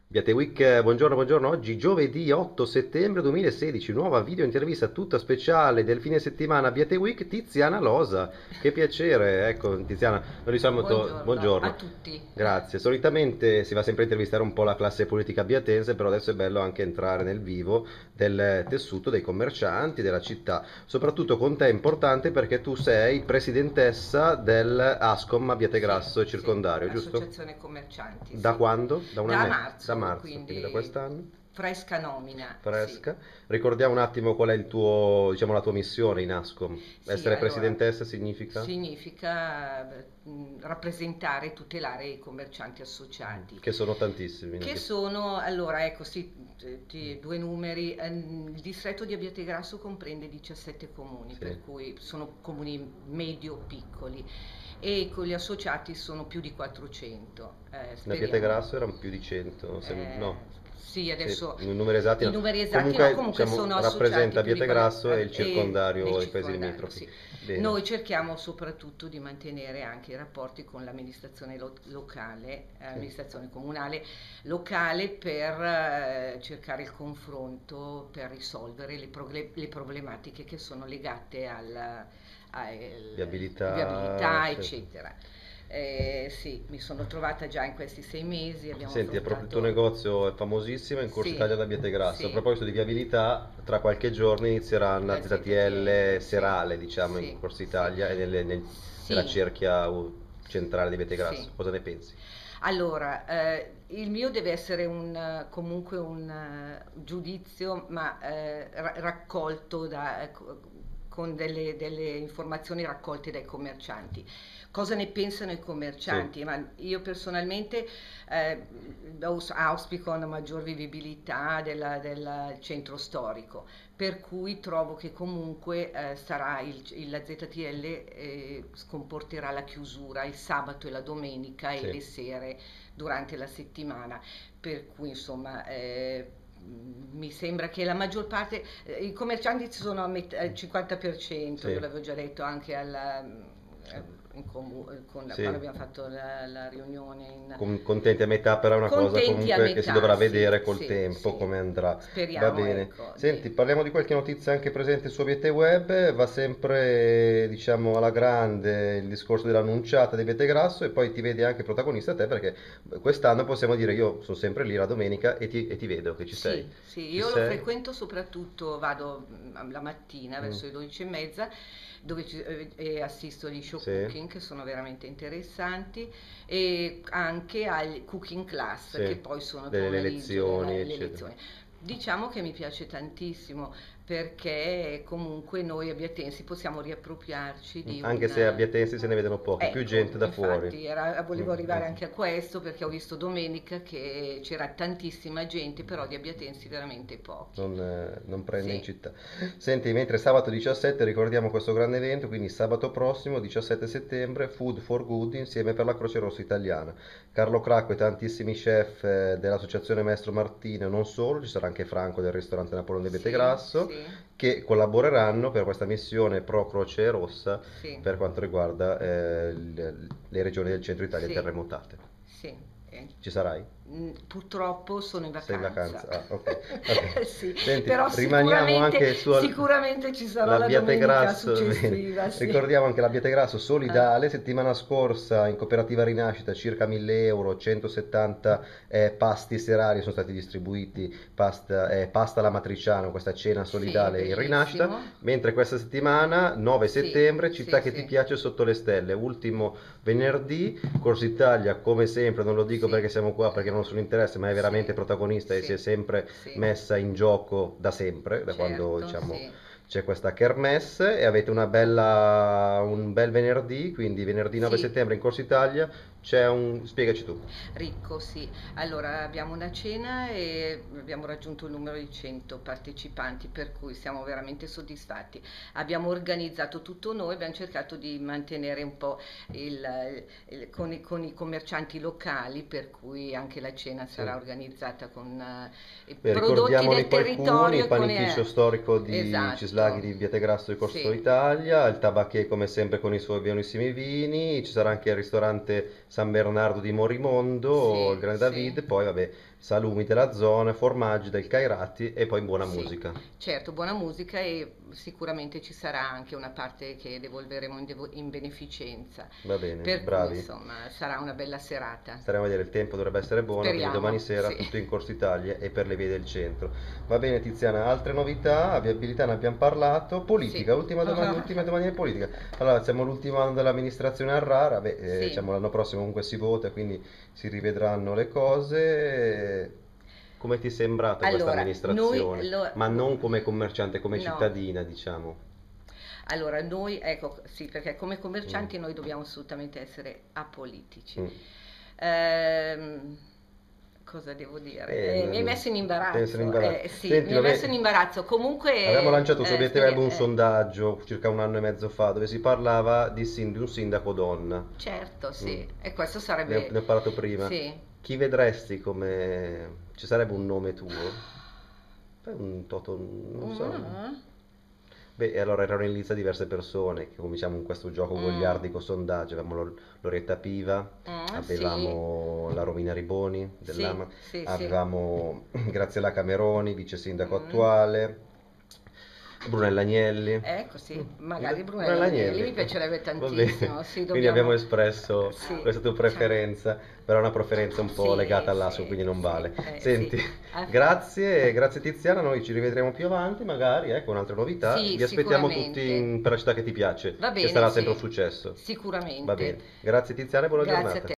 Biate Week, buongiorno, buongiorno. Oggi giovedì 8 settembre 2016, nuova video intervista tutta speciale del fine settimana Biate Week, Tiziana Losa. Che piacere, ecco Tiziana, noi di solito, Buongiorno a buongiorno. tutti. Grazie. Solitamente si va sempre a intervistare un po' la classe politica biatense, però adesso è bello anche entrare nel vivo del tessuto dei commercianti della città. Soprattutto con te è importante perché tu sei presidentessa dell'Ascom Sì, Abbiategrasso e sì, circondario, giusto? Associazione Commercianti, Da sì. quando? Da un Da anno? Da marzo, marzo, quindi da quindi quest'anno? fresca nomina, sì. Fresca. Ricordiamo un attimo qual è il tuo, diciamo, la tua missione in Ascom. Sì, Essere allora, presidentessa significa? significa rappresentare e tutelare i commercianti associati. Che sono tantissimi. Che sono, allora, ecco, sì, due numeri. Il distretto di Abbiategrasso comprende 17 comuni, Sì. per cui sono comuni medio-piccoli e con gli associati sono più di 400, In speriamo. Abbiategrasso erano più di 100, Eh, no. sì, Sì, adesso i numeri esatti i no. numeri esatti no, Comunque, comunque diciamo, sono associati rappresenta più di Abbiategrasso e il nel circondario, i paesi circondario, limitrofi. sì. Bene. Noi cerchiamo soprattutto di mantenere anche i rapporti con l'amministrazione locale, Sì. amministrazione comunale locale per cercare il confronto, per risolvere le problematiche che sono legate Viabilità, viabilità, certo. eccetera. Sì, mi sono trovata già in questi 6 mesi, abbiamo Senti, il tuo affrontato... negozio è famosissimo, è in Corso Sì, Italia da Abbiategrasso. A sì, proposito di viabilità, tra qualche giorno inizierà una la ZTL ZTL, sì, serale, diciamo, in sì, Corso sì, Italia e nella sì, cerchia centrale di sì. Abbiategrasso. Cosa ne pensi? Allora, il mio deve essere comunque un giudizio, ma raccolto con delle informazioni raccolte dai commercianti. Cosa ne pensano i Sì, commercianti? Ma io personalmente eh, auspico una maggior vivibilità del centro storico, per cui trovo che comunque sarà la ZTL comporterà la chiusura il sabato e la domenica e sì. le sere durante la settimana, per cui insomma mi sembra che la maggior parte, i commercianti ci sono al 50%, io Sì, l'avevo già detto anche sì. quando abbiamo fatto la riunione Contenti a metà, però è una cosa contenti a comunque che si metà, dovrà sì, vedere col sì, tempo sì, come andrà. Va speriamo bene. ecco Senti, di... parliamo di qualche notizia anche presente su Abete Web. Va sempre, diciamo, alla grande il discorso dell'annunciata di Abete Grasso e poi ti vedi anche protagonista te perché quest'anno possiamo dire io sono sempre lì la domenica e ti vedo che ci sei. Sì, sì, Ci io lo sei? frequento soprattutto, vado la mattina Mm, verso le 12:30 dove e assisto agli show sì, cooking che sono veramente interessanti e anche al cooking class che sì, poi sono il delle pomeriggio lezioni, delle eccetera. lezioni. Diciamo che mi piace tantissimo perché comunque noi abbiatensi possiamo riappropriarci di Anche un... se a Biatensi se ne vedono pochi, più Ecco, gente da fuori. infatti volevo arrivare Ecco. anche a questo perché ho visto domenica che c'era tantissima gente, però di abbiatensi veramente pochi. Non prende in Sì, città. Senti, mentre sabato 17 ricordiamo questo grande evento, quindi sabato prossimo, 17 settembre, Food for Good insieme per la Croce Rossa Italiana. Carlo Cracco e tantissimi chef dell'Associazione Maestro Martino, non solo, ci sarà anche Franco del ristorante Napoleone de sì, Betegrasso, sì, che collaboreranno per questa missione pro Croce Rossa sì, per quanto riguarda le regioni del centro Italia sì, terremotate. sì. Ci sarai? Purtroppo sono in Sei in vacanza. vacanza? Ah, ok. Ok. Sì, Senti, però rimaniamo anche su sicuramente ci sarò la domenica l'Abbiategrasso, bene. successiva, sì. Ricordiamo anche l'Abbiategrasso Eh, solidale, settimana scorsa in cooperativa Rinascita circa 1000 euro, 170 pasti serali sono stati distribuiti, pasta alla matriciana, questa cena sì, solidale in Rinascita, bellissimo. mentre questa settimana, 9 Sì, settembre, città sì, che ti sì, piace sotto le stelle, ultimo venerdì, Corso Italia come sempre, non lo dico sì, perché siamo qua, perché non sono interesse, ma è veramente sì, protagonista e si è sì, sempre sì, messa in gioco da sempre, da quando certo, diciamo sì, c'è questa kermesse e avete un bel venerdì, quindi venerdì 9 sì. settembre in Corso Italia c'è un... Spiegaci tu. Ricco, sì. Allora abbiamo una cena e abbiamo raggiunto il numero di 100 partecipanti, per cui siamo veramente soddisfatti. Abbiamo organizzato tutto noi, abbiamo cercato di mantenere un po' con i commercianti locali, per cui anche la cena Sì. sarà organizzata con Beh, prodotti ricordiamoli del qualcuni, territorio il e con... panificio storico di Cislaghi esatto, di Vietegrasso di Corso sì, Italia, il tabacché come sempre con i suoi buonissimi vini, ci sarà anche il ristorante San Bernardo di Morimondo, il sì, Grande sì, David, poi vabbè salumi della zona, formaggi del Cairati e poi buona Sì, musica. certo, buona musica e sicuramente ci sarà anche una parte che devolveremo in beneficenza, Va bene, per cui bravi. insomma sarà una bella serata. Staremo a vedere, il tempo dovrebbe essere buono, quindi domani Speriamo, sera sì. tutto in Corso Italia e per le vie del centro. Va bene Tiziana, altre novità, viabilità ne abbiamo parlato, Sì. politica, ultime domande di politica. Allora, siamo l'ultimo anno dell'amministrazione Arrara, beh, Sì. diciamo l'anno prossimo comunque si vota, quindi si rivedranno le cose. Come ti è sembrata questa Allora, noi amministrazione? Ma non come commerciante, come no. cittadina, diciamo. Allora, noi, ecco, sì, perché come Mm, commercianti noi dobbiamo assolutamente essere apolitici. mm. Ehm, cosa devo dire? Mi hai messo in Penso in imbarazzo. imbarazzo. Sì, Senti, mi hai messo vabbè, in imbarazzo. avevamo Comunque, lanciato su Obiettivo Web speriamo. un sondaggio circa un anno e mezzo fa dove si parlava di un sindaco donna. Certo, Mm. sì, e questo Ne ho sarebbe, parlato prima. sì. Chi vedresti come... Ci sarebbe un nome tuo? Fai un toto, non so. Mm, Beh, e allora erano in lista diverse persone che cominciamo in questo gioco mm, goliardico sondaggio. Avevamo Loretta Piva, sì, avevamo la Romina Riboni sì, dell'AMA, sì, sì. avevamo Graziella Cameroni, vice sindaco Mm. attuale, Brunella Agnelli. Ecco, sì, magari Brunella Brunella Agnelli Agnelli, mi piacerebbe va bene. tantissimo. Sì, Quindi abbiamo dobbiamo. espresso Sì, questa tua diciamo. preferenza, però è una preferenza un po' Sì, legata all'ASO, sì, quindi non sì, vale. sì. Senti, grazie, grazie Tiziana, noi ci rivedremo più avanti, magari, con altre novità. Sì, Vi aspettiamo tutti sicuramente. per la città che ti piace, Va che bene, sarà sempre un sì, successo. Va sicuramente. bene. Grazie Tiziana e buona Grazie a giornata. te.